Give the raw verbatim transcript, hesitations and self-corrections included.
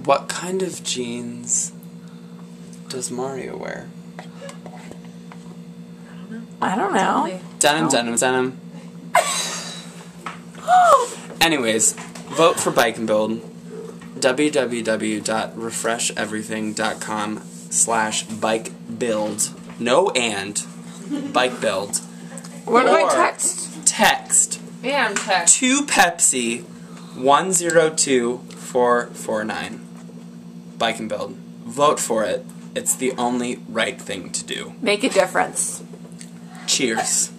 What kind of jeans does Mario wear? I don't know. Denim, Oh. denim, denim. Anyways, vote for Bike and Build. w w w dot refresh everything dot com slash bike build. No and. Bike build. What do I Or text? Text. Yeah, I'm text. To Pepsi one zero two four four nine. Bike and Build. Vote for it. It's the only right thing to do. Make a difference. Cheers.